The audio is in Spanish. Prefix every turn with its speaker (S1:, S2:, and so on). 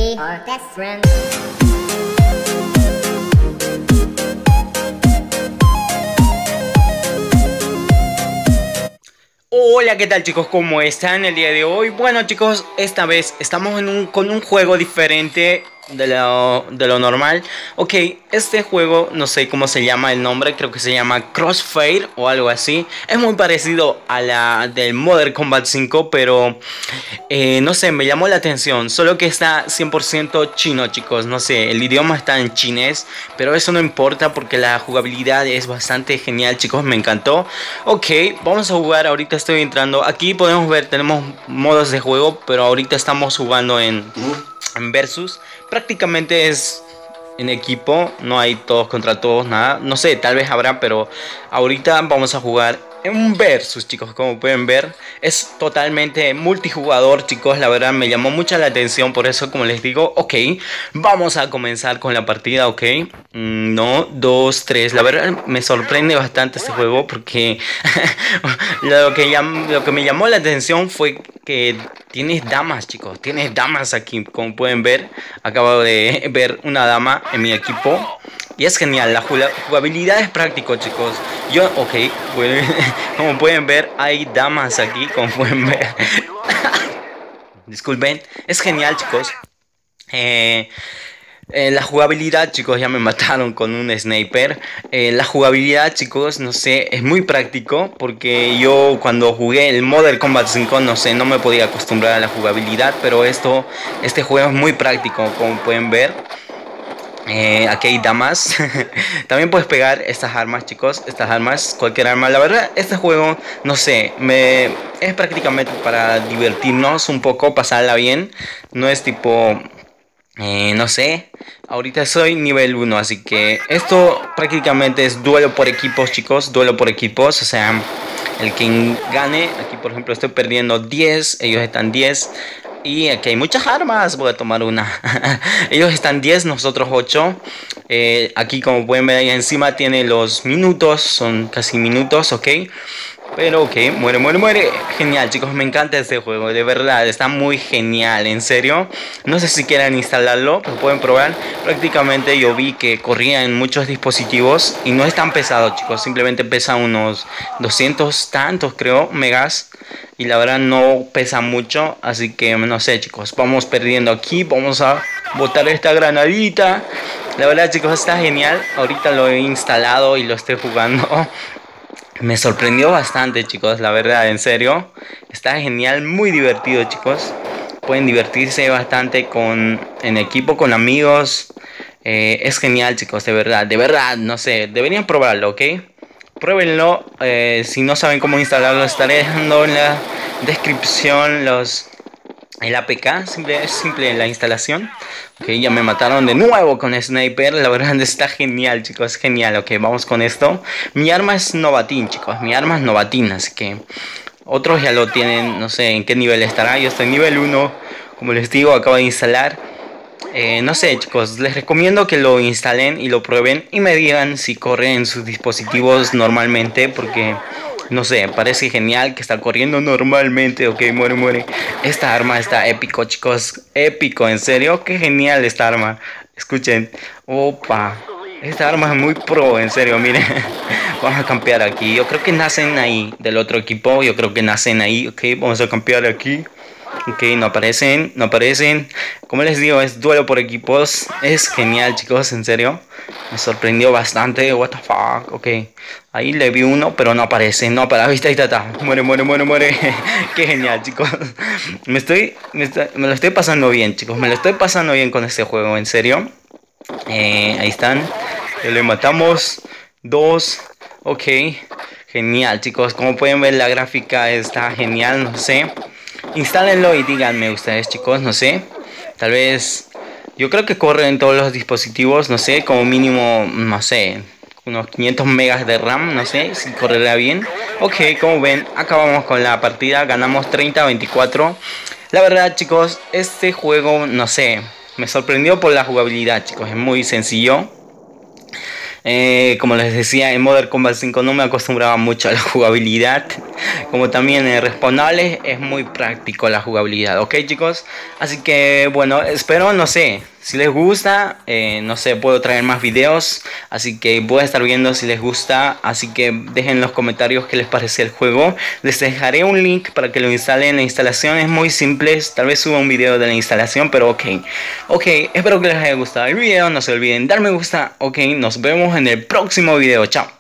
S1: we are best friends.
S2: Hola, ¿qué tal chicos? ¿Cómo están el día de hoy? Bueno chicos, esta vez estamos con un juego diferente de lo normal. Ok, este juego, no sé cómo se llama el nombre, creo que se llama Crossfire o algo así. Es muy parecido a la del Modern Combat 5, pero no sé, me llamó la atención. Solo que está 100% chino chicos, no sé, el idioma está en chinés, pero eso no importa porque la jugabilidad es bastante genial chicos, me encantó. Ok, vamos a jugar, ahorita estoy entrando. Aquí podemos ver, tenemos modos de juego, pero ahorita estamos jugando en versus. Prácticamente es en equipo, no hay todos contra todos, nada. No sé, tal vez habrá, pero ahorita vamos a jugar en un versus, chicos. Como pueden ver, es totalmente multijugador, chicos. La verdad me llamó mucho la atención, por eso, como les digo, ok, vamos a comenzar con la partida, ok. No, 2, 3. La verdad me sorprende bastante este juego porque lo que me llamó la atención fue que tienes damas, chicos. Tienes damas aquí, como pueden ver. Acabo de ver una dama en mi equipo. Y es genial, la jugabilidad es práctico, chicos. Ok, bueno, como pueden ver, hay damas aquí, como pueden ver. Disculpen, es genial, chicos. La jugabilidad, chicos, ya me mataron con un sniper. La jugabilidad, chicos, no sé, es muy práctico porque yo cuando jugué el Modern Combat 5, no sé, no me podía acostumbrar a la jugabilidad, pero este juego es muy práctico, como pueden ver. Aquí hay damas. También puedes pegar estas armas, chicos, estas armas, cualquier arma. La verdad, este juego, no sé, es prácticamente para divertirnos un poco, pasarla bien. No es tipo... no sé, ahorita soy nivel 1, así que esto prácticamente es duelo por equipos, chicos, duelo por equipos, o sea, el que gane, aquí por ejemplo estoy perdiendo 10, ellos están 10, y aquí hay muchas armas, voy a tomar una, ellos están 10, nosotros 8, aquí como pueden ver ahí encima tiene los minutos, son casi minutos, ok. Pero ok, muere, muere, muere. Genial, chicos, me encanta este juego, de verdad, está muy genial, en serio. No sé si quieran instalarlo, lo pueden probar. Prácticamente yo vi que corría en muchos dispositivos y no es tan pesado, chicos. Simplemente pesa unos 200 tantos, creo, megas. Y la verdad no pesa mucho, así que no sé, chicos, vamos perdiendo aquí. Vamos a botar esta granadita. La verdad, chicos, está genial. Ahorita lo he instalado y lo estoy jugando. Me sorprendió bastante, chicos, la verdad, en serio. Está genial, muy divertido, chicos. Pueden divertirse bastante en equipo, con amigos. Es genial, chicos, de verdad, no sé, deberían probarlo, ¿ok? Pruébenlo. Si no saben cómo instalarlo, estaré dejando en la descripción el APK, es simple la instalación. Ok, ya me mataron de nuevo con sniper. La verdad está genial, chicos, genial. Ok, vamos con esto. Mi arma es novatín, chicos, mi arma es novatín, así que otros ya lo tienen, no sé en qué nivel estará. Yo estoy nivel 1, como les digo, acabo de instalar. No sé, chicos, les recomiendo que lo instalen y lo prueben y me digan si corre en sus dispositivos normalmente, porque no sé, parece genial que está corriendo normalmente. Ok, muere, muere. Esta arma está épico, chicos, épico, en serio, qué genial esta arma. Escuchen, opa, esta arma es muy pro, en serio, miren. Vamos a campear aquí. Yo creo que nacen ahí del otro equipo, yo creo que nacen ahí. Ok, vamos a campear aquí. Ok, no aparecen, no aparecen. Como les digo, es duelo por equipos. Es genial, chicos, en serio. Me sorprendió bastante. What the fuck. Ok, ahí le vi uno, pero no aparece. No aparece. Ahí está, ahí está. Muere, muere, muere, muere. Qué genial, chicos. Me lo estoy pasando bien, chicos. Me lo estoy pasando bien con este juego, en serio. Ahí están. Le matamos. Dos. Ok. Genial, chicos. Como pueden ver, la gráfica está genial. No sé. Instálenlo y díganme ustedes, chicos, no sé. Tal vez, yo creo que corre en todos los dispositivos, no sé, como mínimo, no sé, unos 500 megas de RAM, no sé, si correrá bien. Ok, como ven, acabamos con la partida, ganamos 30-24. La verdad, chicos, este juego, no sé, me sorprendió por la jugabilidad, chicos, es muy sencillo. Como les decía, en Modern Combat 5 no me acostumbraba mucho a la jugabilidad. como también respawnables. Es muy práctico la jugabilidad, ok chicos. Así que bueno, espero, no sé, si les gusta, no sé, puedo traer más videos. Así que voy a estar viendo si les gusta. Así que dejen en los comentarios qué les parece el juego. Les dejaré un link para que lo instalen. La instalación es muy simple. Tal vez suba un video de la instalación, pero ok. Ok, espero que les haya gustado el video. No se olviden dar me gusta. Ok, nos vemos en el próximo video. Chao.